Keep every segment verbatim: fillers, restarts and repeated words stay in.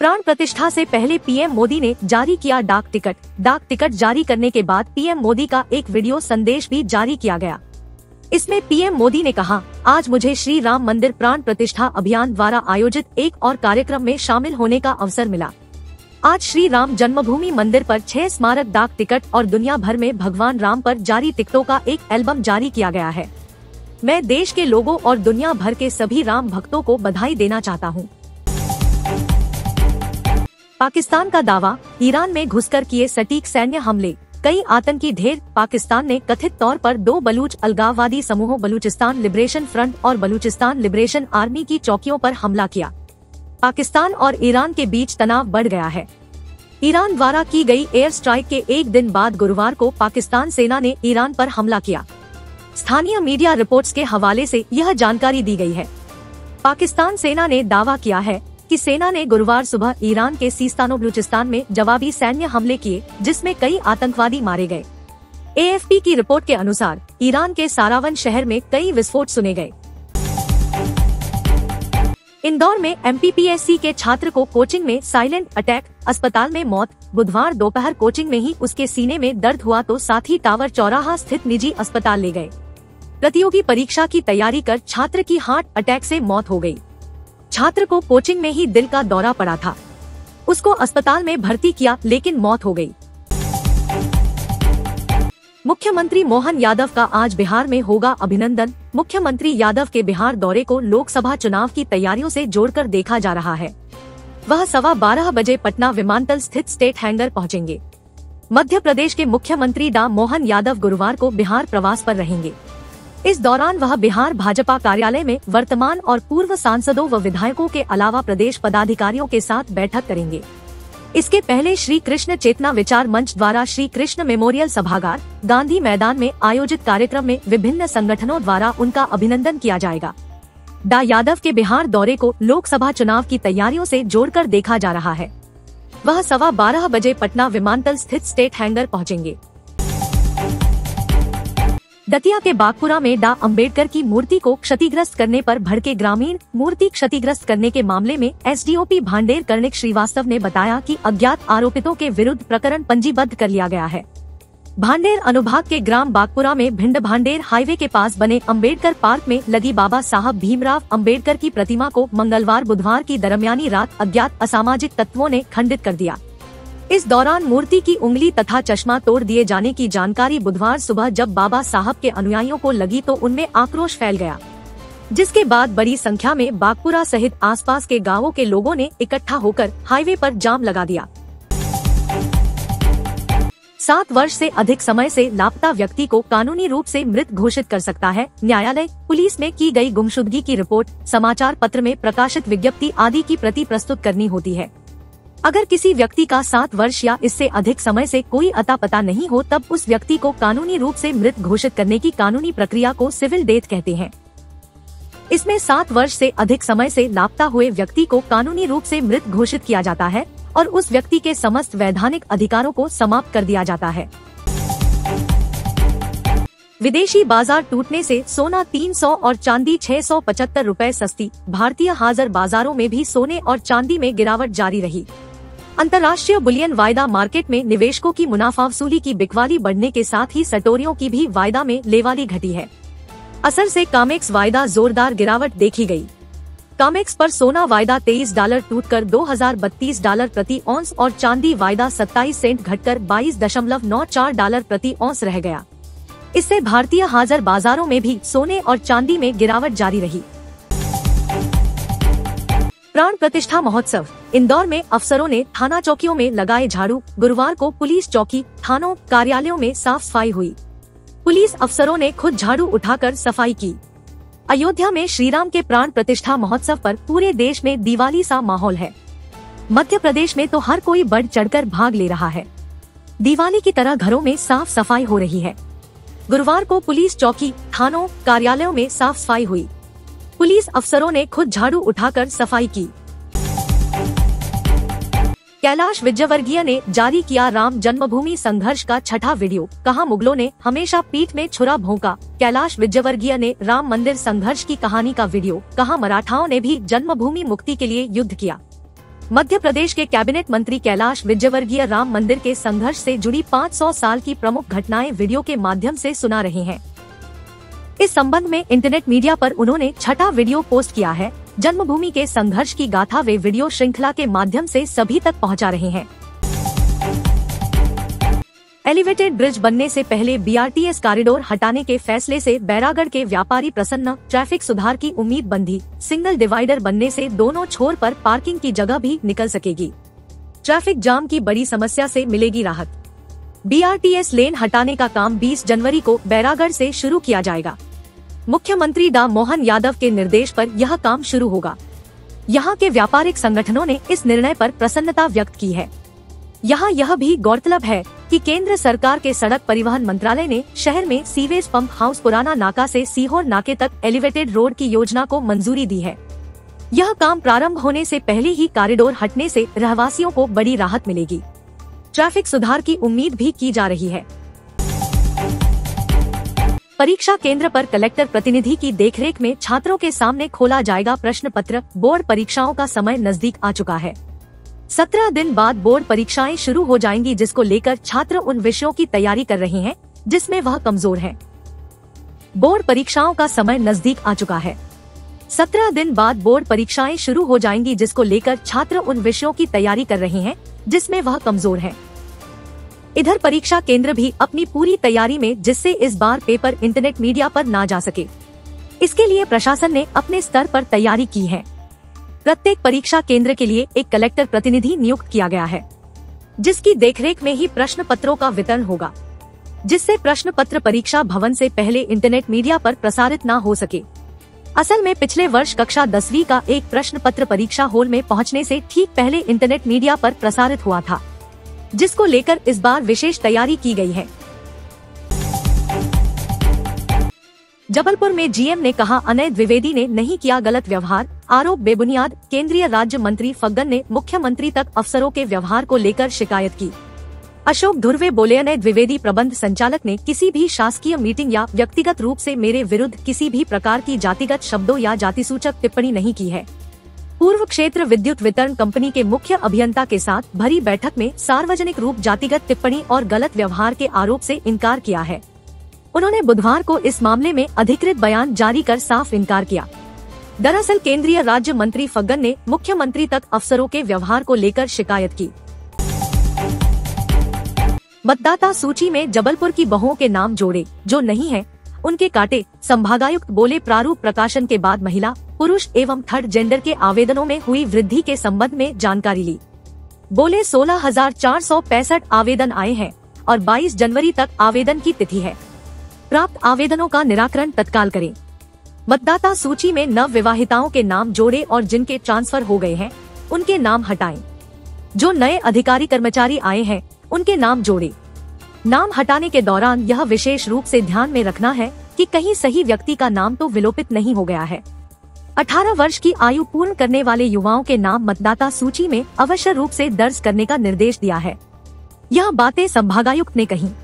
प्राण प्रतिष्ठा से पहले पीएम मोदी ने जारी किया डाक टिकट। डाक टिकट जारी करने के बाद पीएम मोदी का एक वीडियो संदेश भी जारी किया गया। इसमें पीएम मोदी ने कहा, आज मुझे श्री राम मंदिर प्राण प्रतिष्ठा अभियान द्वारा आयोजित एक और कार्यक्रम में शामिल होने का अवसर मिला। आज श्री राम जन्मभूमि मंदिर पर छह स्मारक डाक टिकट और दुनिया भर में भगवान राम पर जारी टिकटों का एक एल्बम जारी किया गया है। मैं देश के लोगों और दुनिया भर के सभी राम भक्तों को बधाई देना चाहता हूँ। पाकिस्तान का दावा, ईरान में घुसकर किए सटीक सैन्य हमले, कई आतंकी ढेर। पाकिस्तान ने कथित तौर पर दो बलूच अलगाववादी समूहों बलूचिस्तान लिबरेशन फ्रंट और बलूचिस्तान लिबरेशन आर्मी की चौकियों पर हमला किया। पाकिस्तान और ईरान के बीच तनाव बढ़ गया है। ईरान द्वारा की गई एयर स्ट्राइक के एक दिन बाद गुरुवार को पाकिस्तान सेना ने ईरान पर हमला किया। स्थानीय मीडिया रिपोर्ट्स के हवाले से यह जानकारी दी गई है। पाकिस्तान सेना ने दावा किया है कि सेना ने गुरुवार सुबह ईरान के सीस्तानो बलूचिस्तान में जवाबी सैन्य हमले किए, जिसमें कई आतंकवादी मारे गए। एएफपी की रिपोर्ट के अनुसार ईरान के सारावन शहर में कई विस्फोट सुने गए। इंदौर में एमपीपीएससी के छात्र को कोचिंग में साइलेंट अटैक, अस्पताल में मौत। बुधवार दोपहर कोचिंग में ही उसके सीने में दर्द हुआ तो साथी टावर चौराहा स्थित निजी अस्पताल ले गए। प्रतियोगी परीक्षा की तैयारी कर छात्र की हार्ट अटैक से मौत हो गई। छात्र को कोचिंग में ही दिल का दौरा पड़ा था। उसको अस्पताल में भर्ती किया लेकिन मौत हो गई। मुख्यमंत्री मोहन यादव का आज बिहार में होगा अभिनंदन। मुख्यमंत्री यादव के बिहार दौरे को लोकसभा चुनाव की तैयारियों से जोड़कर देखा जा रहा है। वह सवा बारह बजे पटना विमानतल स्थित स्टेट हैंगर पहुंचेंगे। मध्य प्रदेश के मुख्यमंत्री डा मोहन यादव गुरुवार को बिहार प्रवास पर रहेंगे। इस दौरान वह बिहार भाजपा कार्यालय में वर्तमान और पूर्व सांसदों व विधायकों के अलावा प्रदेश पदाधिकारियों के साथ बैठक करेंगे। इसके पहले श्री कृष्ण चेतना विचार मंच द्वारा श्री कृष्ण मेमोरियल सभागार, गांधी मैदान में आयोजित कार्यक्रम में विभिन्न संगठनों द्वारा उनका अभिनंदन किया जाएगा। डा यादव के बिहार दौरे को लोकसभा चुनाव की तैयारियों से जोड़कर देखा जा रहा है। वह सवा बारह बजे पटना विमानतल स्थित स्टेट हैंगर पहुंचेंगे। दतिया के बागपुरा में डा अंबेडकर की मूर्ति को क्षतिग्रस्त करने पर भड़के ग्रामीण। मूर्ति क्षतिग्रस्त करने के मामले में एसडीओपी भांडेर कर्णिक श्रीवास्तव ने बताया कि अज्ञात आरोपितों के विरुद्ध प्रकरण पंजीबद्ध कर लिया गया है। भांडेर अनुभाग के ग्राम बागपुरा में भिंड भांडेर हाईवे के पास बने अंबेडकर पार्क में लगी बाबा साहब भीमराव अंबेडकर की प्रतिमा को मंगलवार बुधवार की दरमियानी रात अज्ञात असामाजिक तत्वों ने खंडित कर दिया। इस दौरान मूर्ति की उंगली तथा चश्मा तोड़ दिए जाने की जानकारी बुधवार सुबह जब बाबा साहब के अनुयायियों को लगी तो उनमें आक्रोश फैल गया, जिसके बाद बड़ी संख्या में बागपुरा सहित आसपास के गांवों के लोगों ने इकट्ठा होकर हाईवे पर जाम लगा दिया। सात वर्ष से अधिक समय से लापता व्यक्ति को कानूनी रूप से मृत घोषित कर सकता है न्यायालय। पुलिस में की गई गुमशुदगी की रिपोर्ट, समाचार पत्र में प्रकाशित विज्ञप्ति आदि की प्रति प्रस्तुत करनी होती है। अगर किसी व्यक्ति का सात वर्ष या इससे अधिक समय से कोई अता पता नहीं हो तब उस व्यक्ति को कानूनी रूप से मृत घोषित करने की कानूनी प्रक्रिया को सिविल डेथ कहते हैं। इसमें सात वर्ष से अधिक समय से लापता हुए व्यक्ति को कानूनी रूप से मृत घोषित किया जाता है और उस व्यक्ति के समस्त वैधानिक अधिकारों को समाप्त कर दिया जाता है। विदेशी बाजार टूटने से सोना तीन सौ और चांदी छह सौ पचहत्तर रुपए सस्ती। भारतीय हाजिर बाजारों में भी सोने और चांदी में गिरावट जारी रही। अंतर्राष्ट्रीय बुलियन वायदा मार्केट में निवेशकों की मुनाफा वसूली की बिकवाली बढ़ने के साथ ही सटोरियों की भी वायदा में लेवाली घटी है। असर से कामेक्स वायदा जोरदार गिरावट देखी गई। कामेक्स पर सोना वायदा तेईस डॉलर टूटकर दो हजार बत्तीस डॉलर प्रति औंस और चांदी वायदा सत्ताईस सेंट घटकर बाईस दशमलव नौ चार डॉलर प्रति औंस रह गया। इससे भारतीय हाजिर बाजारों में भी सोने और चांदी में गिरावट जारी रही। प्राण प्रतिष्ठा महोत्सव। इंदौर में अफसरों ने थाना चौकियों में लगाए झाड़ू। गुरुवार को पुलिस चौकी, थानों, कार्यालयों में साफ सफाई हुई। पुलिस अफसरों ने खुद झाड़ू उठाकर सफाई की। अयोध्या में श्रीराम के प्राण प्रतिष्ठा महोत्सव पर पूरे देश में दिवाली सा माहौल है। मध्य प्रदेश में तो हर कोई बढ़ चढ़कर भाग ले रहा है। दिवाली की तरह घरों में साफ सफाई हो रही है। गुरुवार को पुलिस चौकी, थानों, कार्यालयों में साफ सफाई हुई। पुलिस अफसरों ने खुद झाड़ू उठाकर सफाई की। कैलाश विजयवर्गीय ने जारी किया राम जन्मभूमि संघर्ष का छठा वीडियो। कहा, मुगलों ने हमेशा पीठ में छुरा भोंका। कैलाश विजयवर्गीय ने राम मंदिर संघर्ष की कहानी का वीडियो। कहा, मराठाओं ने भी जन्मभूमि मुक्ति के लिए युद्ध किया। मध्य प्रदेश के कैबिनेट मंत्री कैलाश विजयवर्गीय राम मंदिर के संघर्ष से जुड़ी पाँच सौ साल की प्रमुख घटनाएं वीडियो के माध्यम से सुना रहे हैं। इस संबंध में इंटरनेट मीडिया पर उन्होंने छठा वीडियो पोस्ट किया है। जन्मभूमि के संघर्ष की गाथा वे वीडियो श्रृंखला के माध्यम से सभी तक पहुंचा रहे हैं। एलिवेटेड ब्रिज बनने से पहले बीआरटीएस कॉरिडोर हटाने के फैसले से बैरागढ़ के व्यापारी प्रसन्न, ट्रैफिक सुधार की उम्मीद बंधी। सिंगल डिवाइडर बनने से दोनों छोर पर पार्किंग की जगह भी निकल सकेगी। ट्रैफिक जाम की बड़ी समस्या से मिलेगी राहत। बीआरटीएस लेन हटाने का काम बीस जनवरी को बैरागढ़ से शुरू किया जाएगा। मुख्यमंत्री डा मोहन यादव के निर्देश पर यह काम शुरू होगा। यहाँ के व्यापारिक संगठनों ने इस निर्णय पर प्रसन्नता व्यक्त की है। यहाँ यह भी गौरतलब है कि केंद्र सरकार के सड़क परिवहन मंत्रालय ने शहर में सीवेज पंप हाउस पुराना नाका से सीहोर नाके तक एलिवेटेड रोड की योजना को मंजूरी दी है। यह काम प्रारंभ होने से पहले ही कॉरिडोर हटने से रहवासियों को बड़ी राहत मिलेगी। ट्रैफिक सुधार की उम्मीद भी की जा रही है। परीक्षा केंद्र पर कलेक्टर प्रतिनिधि की देखरेख में छात्रों के सामने खोला जाएगा प्रश्न पत्र। बोर्ड परीक्षाओं का समय नजदीक आ चुका है। सत्रह दिन बाद बोर्ड परीक्षाएं शुरू हो जाएंगी, जिसको लेकर छात्र उन विषयों की तैयारी कर रहे हैं जिसमें वह कमजोर हैं। बोर्ड परीक्षाओं का समय नजदीक आ चुका है। सत्रह दिन बाद बोर्ड परीक्षाएं शुरू हो जाएंगी, जिसको लेकर छात्र उन विषयों की तैयारी कर रहे हैं जिसमें वह कमजोर हैं। इधर परीक्षा केंद्र भी अपनी पूरी तैयारी में, जिससे इस बार पेपर इंटरनेट मीडिया पर ना जा सके। इसके लिए प्रशासन ने अपने स्तर पर तैयारी की है। प्रत्येक परीक्षा केंद्र के लिए एक कलेक्टर प्रतिनिधि नियुक्त किया गया है, जिसकी देखरेख में ही प्रश्न पत्रों का वितरण होगा, जिससे प्रश्न पत्र परीक्षा भवन से पहले इंटरनेट मीडिया पर प्रसारित ना हो सके। असल में पिछले वर्ष कक्षा दसवीं का एक प्रश्न पत्र परीक्षा हॉल में पहुंचने से ठीक पहले इंटरनेट मीडिया पर प्रसारित हुआ था, जिसको लेकर इस बार विशेष तैयारी की गई है। जबलपुर में जीएम ने कहा, अनय द्विवेदी ने नहीं किया गलत व्यवहार, आरोप बेबुनियाद। केंद्रीय राज्य मंत्री फग्गन ने मुख्यमंत्री तक अफसरों के व्यवहार को लेकर शिकायत की। अशोक धुर्वे बोले, अनय द्विवेदी प्रबंध संचालक ने किसी भी शासकीय मीटिंग या व्यक्तिगत रूप से मेरे विरुद्ध किसी भी प्रकार की जातिगत शब्दों या जातिसूचक टिप्पणी नहीं की है। पूर्व क्षेत्र विद्युत वितरण कंपनी के मुख्य अभियंता के साथ भरी बैठक में सार्वजनिक रूप जातिगत टिप्पणी और गलत व्यवहार के आरोप से इनकार किया है। उन्होंने बुधवार को इस मामले में अधिकृत बयान जारी कर साफ इनकार किया। दरअसल केंद्रीय राज्य मंत्री फग्गन ने मुख्यमंत्री तक अफसरों के व्यवहार को लेकर शिकायत की। मतदाता सूची में जबलपुर की बहुओं के नाम जोड़े, जो नहीं है उनके काटे। संभागायुक्त बोले, प्रारूप प्रकाशन के बाद महिला, पुरुष एवं थर्ड जेंडर के आवेदनों में हुई वृद्धि के संबंध में जानकारी ली। बोले, सोलह हजार चार सौ पैंसठ आवेदन आए हैं और बाईस जनवरी तक आवेदन की तिथि है। प्राप्त आवेदनों का निराकरण तत्काल करें। मतदाता सूची में नव विवाहिताओं के नाम जोड़े और जिनके ट्रांसफर हो गए हैं उनके नाम हटाएं। जो नए अधिकारी कर्मचारी आए हैं उनके नाम जोड़े। नाम हटाने के दौरान यह विशेष रूप से ध्यान में रखना है कि कहीं सही व्यक्ति का नाम तो विलोपित नहीं हो गया है। अठारह वर्ष की आयु पूर्ण करने वाले युवाओं के नाम मतदाता सूची में अवश्य रूप से दर्ज करने का निर्देश दिया है। यह बातें संभागायुक्त ने कही।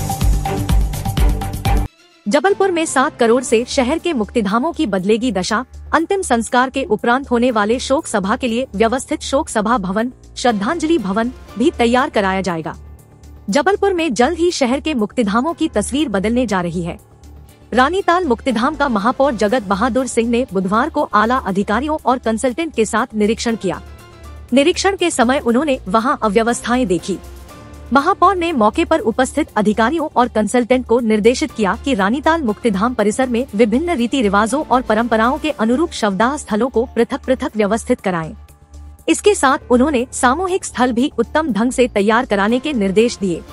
जबलपुर में सात करोड़ से शहर के मुक्तिधामों की बदलेगी दशा। अंतिम संस्कार के उपरांत होने वाले शोक सभा के लिए व्यवस्थित शोक सभा भवन, श्रद्धांजलि भवन भी तैयार कराया जाएगा। जबलपुर में जल्द ही शहर के मुक्तिधामों की तस्वीर बदलने जा रही है। रानीताल मुक्तिधाम का महापौर जगत बहादुर सिंह ने बुधवार को आला अधिकारियों और कंसल्टेंट के साथ निरीक्षण किया। निरीक्षण के समय उन्होंने वहां अव्यवस्थाएं देखी। महापौर ने मौके पर उपस्थित अधिकारियों और कंसल्टेंट को निर्देशित किया कि रानीताल मुक्तिधाम परिसर में विभिन्न रीति रिवाजों और परंपराओं के अनुरूप शवदाह स्थलों को पृथक पृथक व्यवस्थित कराएं। इसके साथ उन्होंने सामूहिक स्थल भी उत्तम ढंग से तैयार कराने के निर्देश दिए।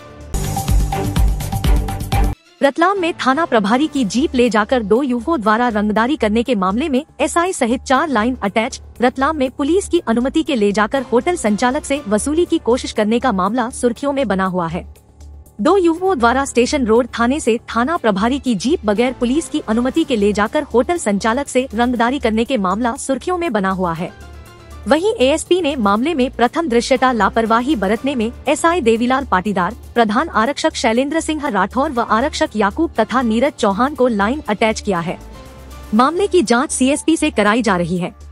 रतलाम में थाना प्रभारी की जीप ले जाकर दो युवकों द्वारा रंगदारी करने के मामले में एसआई सहित चार लाइन अटैच। रतलाम में पुलिस की अनुमति के ले जाकर होटल संचालक से वसूली की कोशिश करने का मामला सुर्खियों में बना हुआ है। दो युवकों द्वारा स्टेशन रोड थाने से थाना प्रभारी की जीप बगैर पुलिस की अनुमति के ले जाकर होटल संचालक से रंगदारी करने के मामला सुर्खियों में बना हुआ है। वहीं एएसपी ने मामले में प्रथम दृश्यता लापरवाही बरतने में एसआई देवीलाल पाटीदार, प्रधान आरक्षक शैलेंद्र सिंह राठौर व आरक्षक याकूब तथा नीरज चौहान को लाइन अटैच किया है। मामले की जांच सीएसपी से कराई जा रही है।